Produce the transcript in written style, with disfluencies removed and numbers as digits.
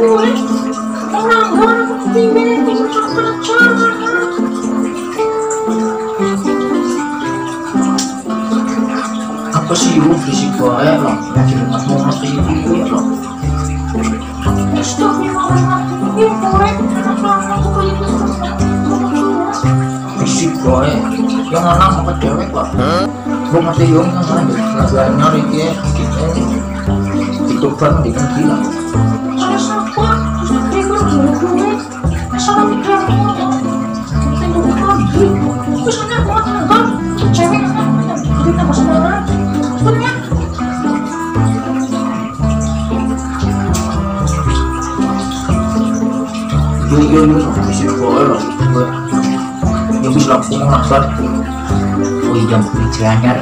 Apa sih lu fisik wae lah, lagi mau ngerti itu ya lah. Fisik wae, yang anak mau ke cewek lah. Gua ngerti yang anak nyari dia, itu kan dengan gila. Yo fisik wae lah. Yang bisa langsung ngakar. Oh iya, beli celanyar.